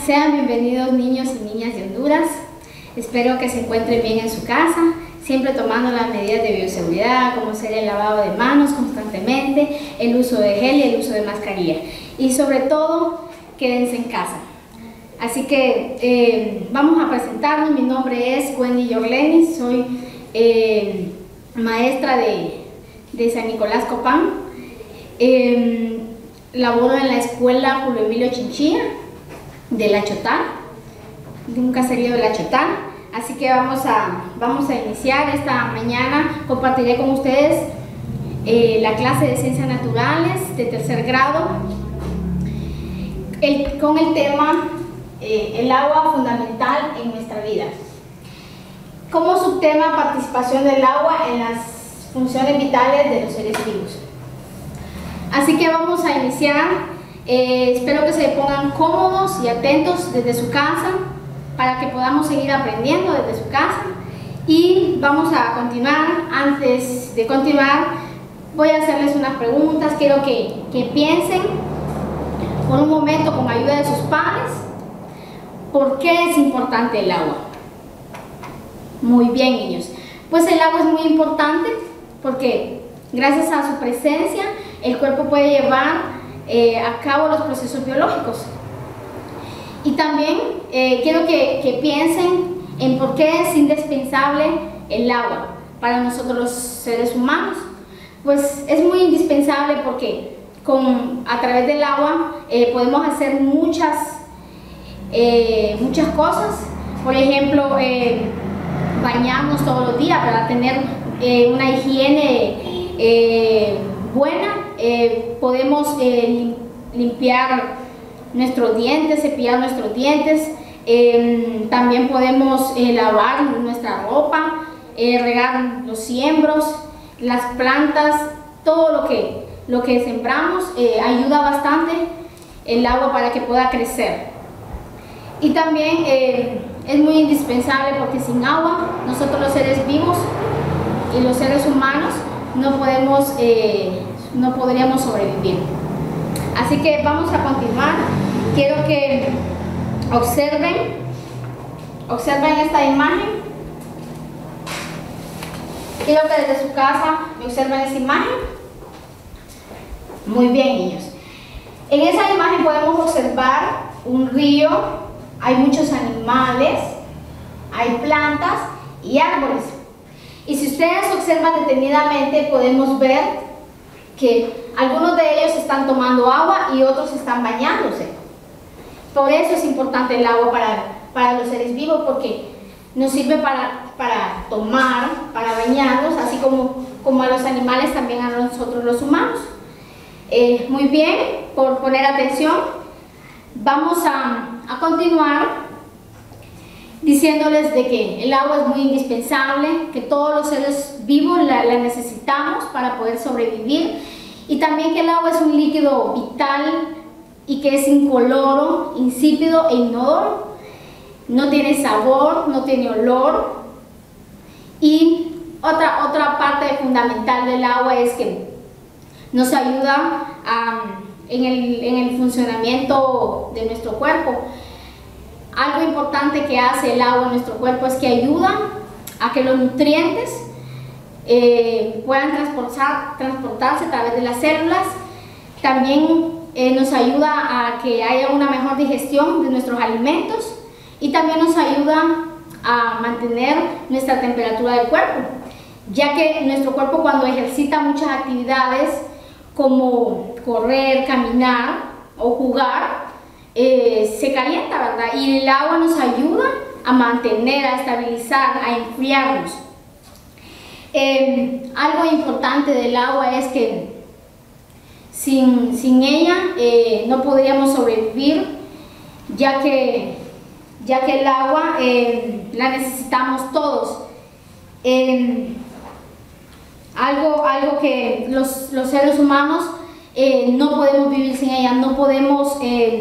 Sean bienvenidos niños y niñas de Honduras. Espero que se encuentren bien en su casa, siempre tomando las medidas de bioseguridad, como ser el lavado de manos constantemente, el uso de gel y el uso de mascarilla. Y sobre todo, quédense en casa. Así que vamos a presentarnos. Mi nombre es Wendy Yorleni, soy maestra de San Nicolás Copán. Laboro en la escuela Julio Emilio Chinchilla de La Chotá, de un caserío de La Chotá. Así que vamos a iniciar esta mañana. Compartiré con ustedes la clase de Ciencias Naturales de tercer grado con el tema el agua fundamental en nuestra vida. Como subtema, participación del agua en las funciones vitales de los seres vivos. Así que vamos a iniciar. Espero que se pongan cómodos y atentos desde su casa para que podamos seguir aprendiendo desde su casa. Y vamos a continuar. Antes de continuar, voy a hacerles unas preguntas. Quiero que piensen por un momento, con ayuda de sus padres, ¿por qué es importante el agua? Muy bien, niños. Pues el agua es muy importante porque gracias a su presencia el cuerpo puede llevar a cabo los procesos biológicos. Y también quiero que piensen en por qué es indispensable el agua para nosotros los seres humanos. Pues es muy indispensable porque a través del agua podemos hacer muchas cosas. Por ejemplo, bañarnos todos los días para tener una higiene buena. Podemos limpiar nuestros dientes, cepillar nuestros dientes. También podemos lavar nuestra ropa, regar los siembros, las plantas, todo lo que sembramos. Ayuda bastante el agua para que pueda crecer. Y también es muy indispensable porque sin agua nosotros los seres vivos y los seres humanos no podríamos sobrevivir. Así que vamos a continuar. Quiero que observen esta imagen. Quiero que desde su casa me observen esa imagen. Muy bien, niños. En esa imagen podemos observar un río. Hay muchos animales, hay plantas y árboles. Y si ustedes observan detenidamente, podemos ver que algunos de ellos están tomando agua y otros están bañándose. Por eso es importante el agua para los seres vivos, porque nos sirve para tomar, para bañarnos, así como a los animales, también a nosotros los humanos. Muy bien, por poner atención, vamos a continuar diciéndoles de que el agua es muy indispensable, que todos los seres vivos la necesitamos para poder sobrevivir, y también que el agua es un líquido vital y que es incoloro, insípido e inodoro. No tiene sabor, no tiene olor. Y otra parte fundamental del agua es que nos ayuda en el funcionamiento de nuestro cuerpo. Algo importante que hace el agua en nuestro cuerpo es que ayuda a que los nutrientes puedan transportarse a través de las células. También nos ayuda a que haya una mejor digestión de nuestros alimentos, y también nos ayuda a mantener nuestra temperatura del cuerpo, ya que nuestro cuerpo, cuando ejercita muchas actividades como correr, caminar o jugar, se calienta, ¿verdad? Y el agua nos ayuda a mantener, a estabilizar, a enfriarnos. Algo importante del agua es que sin ella no podríamos sobrevivir, ya que el agua la necesitamos todos. Algo que los seres humanos no podemos vivir sin ella, no podemos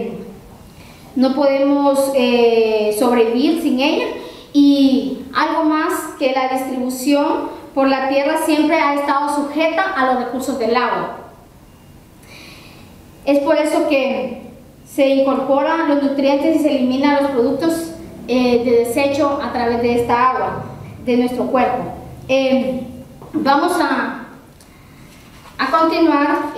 sobrevivir sin ella. Y algo más, que la distribución por la tierra siempre ha estado sujeta a los recursos del agua. Es por eso que se incorporan los nutrientes y se eliminan los productos de desecho a través de esta agua de nuestro cuerpo. Vamos a continuar.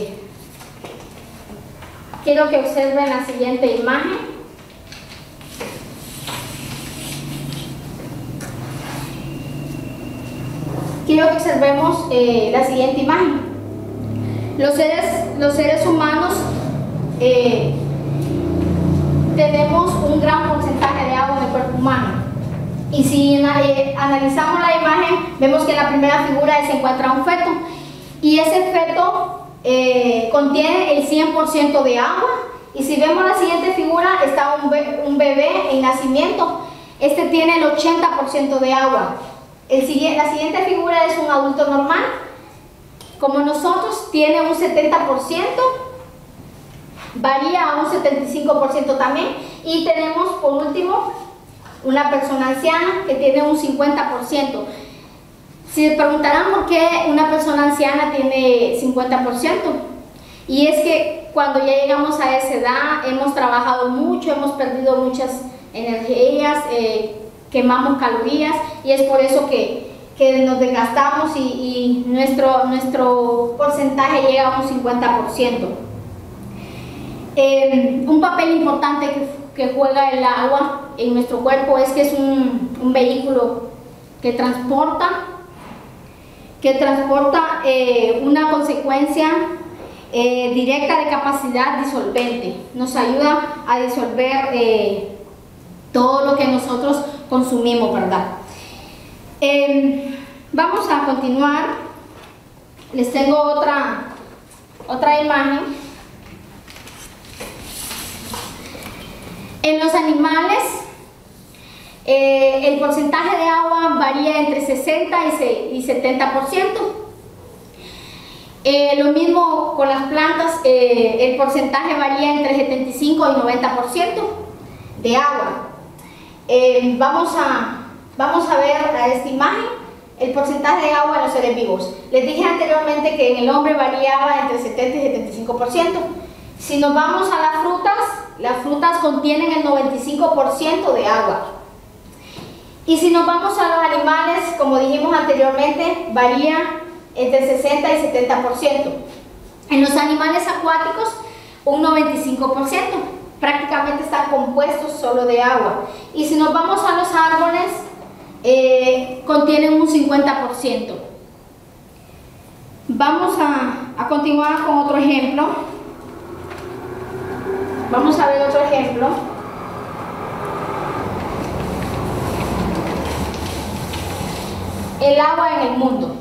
Quiero que observen la siguiente imagen. Quiero que observemos la siguiente imagen. Los seres humanos tenemos un gran porcentaje de agua en el cuerpo humano. Y si analizamos la imagen, vemos que en la primera figura se encuentra un feto. Y ese feto contiene el 100% de agua. Y si vemos la siguiente figura, está un bebé en nacimiento. Este tiene el 80% de agua. La siguiente figura es un adulto normal, como nosotros, tiene un 70%, varía a un 75% también. Y tenemos, por último, una persona anciana que tiene un 50%. Si se preguntarán por qué una persona anciana tiene 50%, y es que cuando ya llegamos a esa edad hemos trabajado mucho, hemos perdido muchas energías, quemamos calorías, y es por eso que nos desgastamos y nuestro porcentaje llega a un 50%. Un papel importante que juega el agua en nuestro cuerpo es que es un vehículo que transporta una consecuencia directa de capacidad disolvente. Nos ayuda a disolver todo lo que nosotros consumimos, ¿verdad? Vamos a continuar. Les tengo otra imagen. En los animales, el porcentaje de agua varía entre 60 y 70%. Lo mismo con las plantas, el porcentaje varía entre 75 y 90% de agua. Vamos a ver a esta imagen el porcentaje de agua en los seres vivos. Les dije anteriormente que en el hombre variaba entre 70 y 75%. Si nos vamos a las frutas contienen el 95% de agua. Y si nos vamos a los animales, como dijimos anteriormente, varía entre 60 y 70%. En los animales acuáticos, un 95%. Prácticamente están compuestos solo de agua. Y si nos vamos a los árboles, contienen un 50%. Vamos a continuar con otro ejemplo. Vamos a ver otro ejemplo. El agua en el mundo.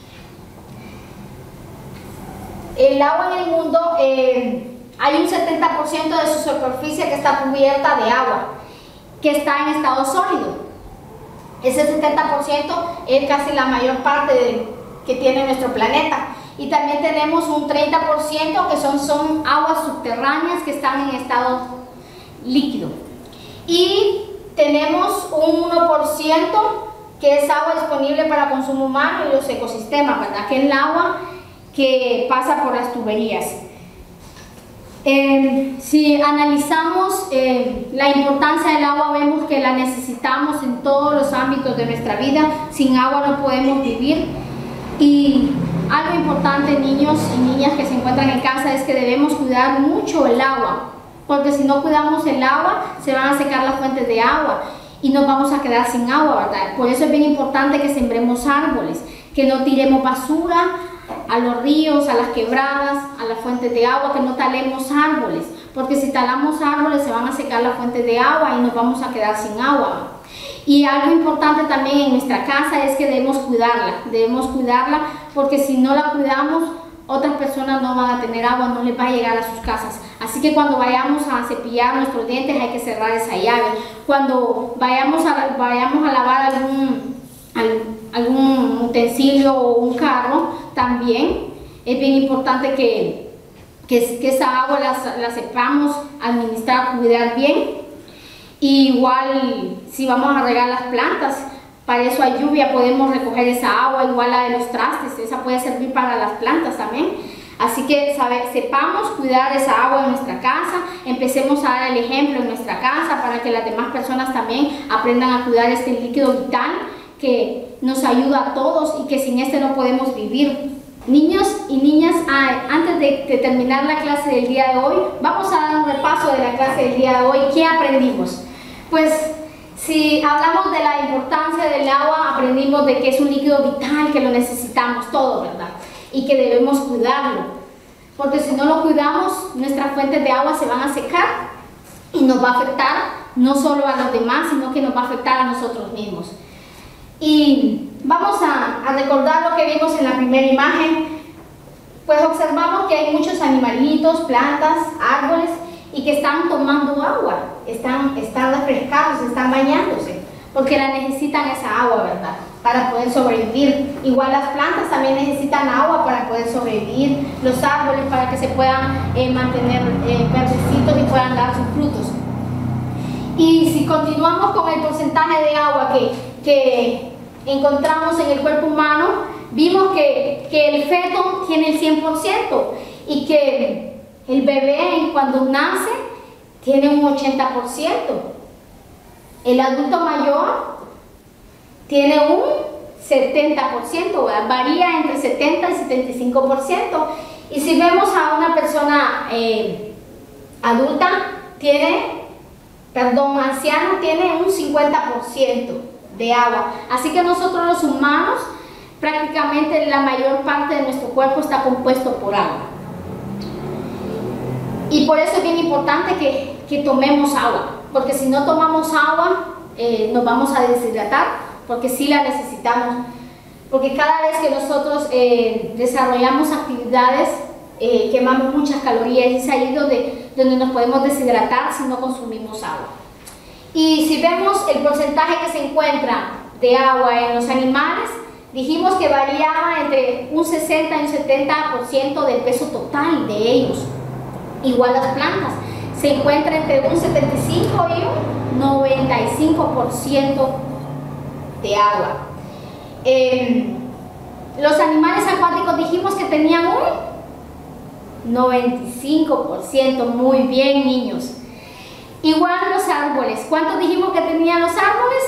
El agua en el mundo, hay un 70% de su superficie que está cubierta de agua, que está en estado sólido. Ese 70% es casi la mayor parte que tiene nuestro planeta. Y también tenemos un 30% que son aguas subterráneas que están en estado líquido. Y tenemos un 1% que es agua disponible para consumo humano y los ecosistemas, ¿verdad? Que es el agua que pasa por las tuberías. Si analizamos la importancia del agua, vemos que la necesitamos en todos los ámbitos de nuestra vida. Sin agua no podemos vivir. Y algo importante, niños y niñas que se encuentran en casa, es que debemos cuidar mucho el agua, porque si no cuidamos el agua, se van a secar las fuentes de agua y nos vamos a quedar sin agua, ¿verdad? Por eso es bien importante que sembremos árboles, que no tiremos basura a los ríos, a las quebradas, a las fuentes de agua, que no talemos árboles, porque si talamos árboles se van a secar las fuentes de agua y nos vamos a quedar sin agua. Y algo importante también en nuestra casa es que debemos cuidarla porque si no la cuidamos, otras personas no van a tener agua, no les va a llegar a sus casas. Así que cuando vayamos a cepillar nuestros dientes hay que cerrar esa llave. Cuando vayamos a lavar algún utensilio o un carro, también es bien importante que esa agua la sepamos administrar, cuidar bien. Y igual si vamos a regar las plantas, para eso hay lluvia, podemos recoger esa agua, igual la de los trastes, esa puede servir para las plantas también. Así que sepamos cuidar esa agua en nuestra casa, empecemos a dar el ejemplo en nuestra casa para que las demás personas también aprendan a cuidar este líquido vital que nos ayuda a todos y que sin este no podemos vivir. Niños y niñas, antes de terminar la clase del día de hoy, vamos a dar un repaso de la clase del día de hoy. ¿Qué aprendimos? Pues si hablamos de la importancia del agua, aprendimos de que es un líquido vital, que lo necesitamos todos, ¿verdad? Y que debemos cuidarlo, porque si no lo cuidamos, nuestras fuentes de agua se van a secar y nos va a afectar no solo a los demás, sino que nos va a afectar a nosotros mismos. Y vamos a recordar lo que vimos en la primera imagen. Pues observamos que hay muchos animalitos, plantas, árboles y que están tomando agua, están refrescados, están bañándose, porque la necesitan esa agua, ¿verdad? Para poder sobrevivir. Igual las plantas también necesitan agua para poder sobrevivir, los árboles para que se puedan mantener verdecitos y puedan dar sus frutos. Y si continuamos con el porcentaje de agua que encontramos en el cuerpo humano, vimos que el feto tiene el 100% y que el bebé cuando nace tiene un 80%. El adulto mayor tiene un 70%, varía entre 70 y 75%. Y si vemos a una persona adulta, anciano, tiene un 50% de agua. Así que nosotros los humanos, prácticamente la mayor parte de nuestro cuerpo está compuesto por agua. Y por eso es bien importante que tomemos agua, porque si no tomamos agua, nos vamos a deshidratar, porque sí la necesitamos. Porque cada vez que nosotros desarrollamos actividades, quemamos muchas calorías, y es ahí donde nos podemos deshidratar si no consumimos agua. Y si vemos el porcentaje que se encuentra de agua en los animales, dijimos que variaba entre un 60 y un 70% del peso total de ellos. Igual las plantas, se encuentra entre un 75 y un 95% de agua. Los animales acuáticos dijimos que tenían un 95%, muy bien, niños. Igual los árboles, ¿cuántos dijimos que tenían los árboles?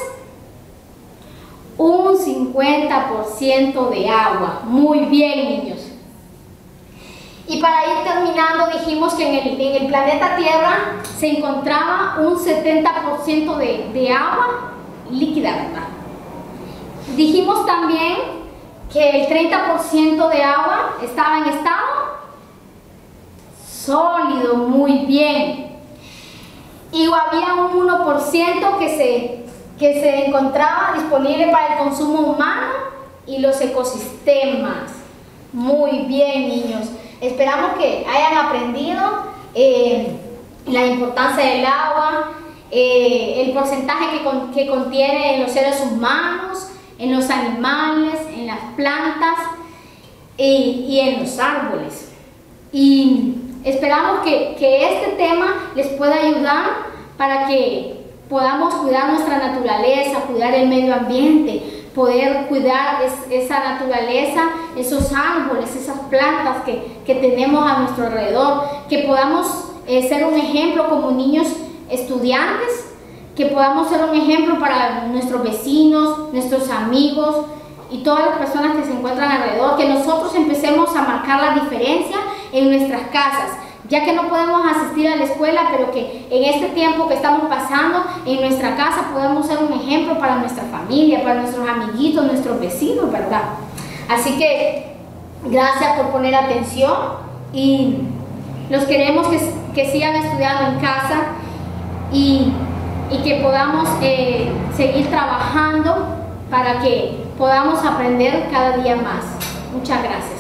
Un 50% de agua, muy bien, niños. Y para ir terminando, dijimos que en el planeta Tierra se encontraba un 70% de agua líquida, ¿verdad? Dijimos también que el 30% de agua estaba en estado sólido, muy bien. Y había un 1% que se encontraba disponible para el consumo humano y los ecosistemas. Muy bien, niños. Esperamos que hayan aprendido la importancia del agua, el porcentaje que contiene en los seres humanos, en los animales, en las plantas y en los árboles. Y esperamos que este tema les pueda ayudar para que podamos cuidar nuestra naturaleza, cuidar el medio ambiente, poder cuidar esa naturaleza, esos árboles, esas plantas que tenemos a nuestro alrededor, que podamos ser un ejemplo como niños estudiantes, que podamos ser un ejemplo para nuestros vecinos, nuestros amigos y todas las personas que se encuentran alrededor, que nosotros empecemos a marcar la diferencia en nuestras casas, ya que no podemos asistir a la escuela, pero que en este tiempo que estamos pasando en nuestra casa podamos ser un ejemplo para nuestra familia, para nuestros amiguitos, nuestros vecinos, ¿verdad? Así que gracias por poner atención y los queremos que sigan estudiando en casa y que podamos seguir trabajando para que podamos aprender cada día más. Muchas gracias.